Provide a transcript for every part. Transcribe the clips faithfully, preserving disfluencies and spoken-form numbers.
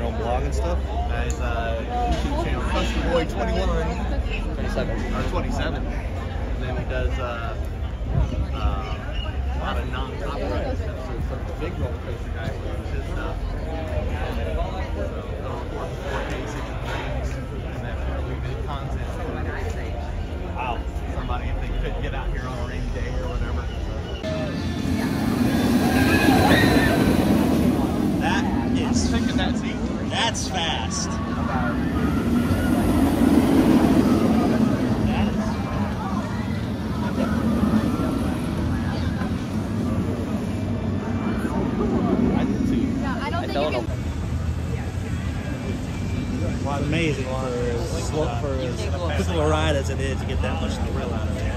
your own blog and stuff? Guys, uh, YouTube channel, Country Boy twenty-one. twenty-seven. Or twenty-seven. And then he does uh, uh, a lot of non-copyright episodes. So the big roller coaster guy with his stuff. So, four K, sixty frames, and then we did content. Wow. Somebody, if they couldn't get out here on a rainy day or whatever. That is, Thinking that seat. that's fast. I did too. Yeah, I don't I think don't you know. can. Well, it's amazing for as slow, for as quick a ride as it is to get that much thrill out of it.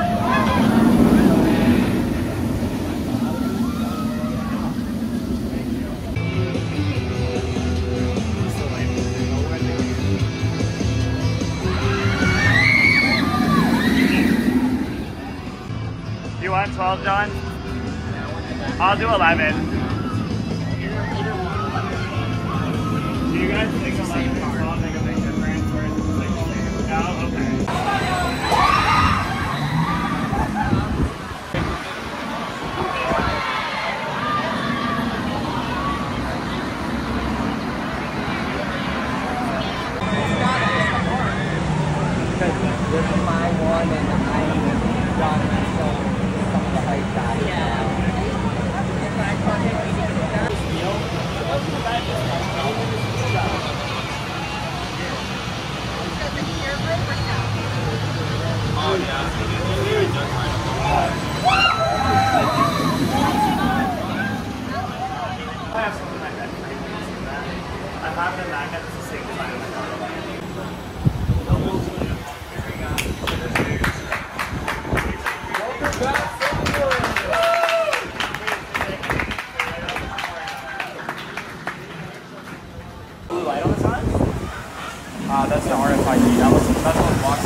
You want twelve, John? I'll do eleven. Do you guys think eleven and twelve make a big difference? Or is it like the same? Oh, okay. There's a five one and I got some of the height guys. Oh, yeah. I have something like that. I'm having a magnet that's the same design as my car. Blue light on the side? Uh, that's the R F I D. That was that's what blocks.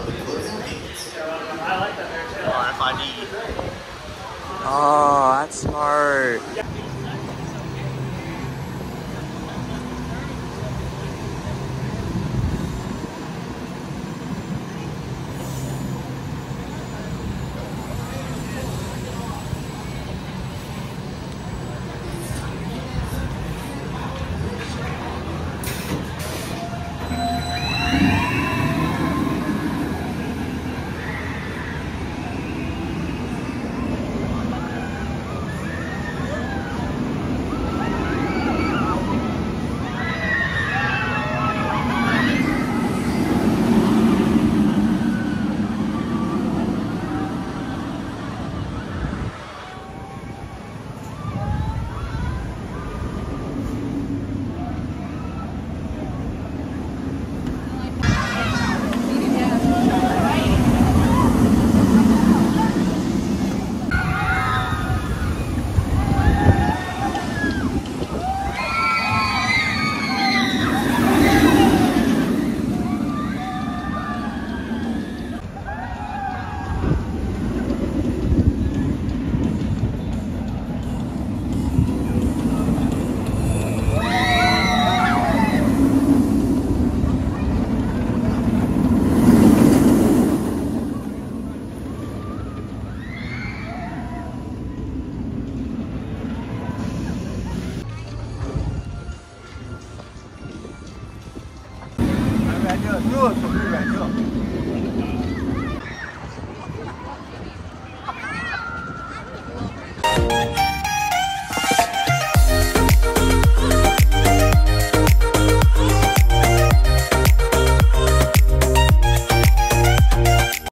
I like that there too. R F I D. Oh, that's smart. Good, good.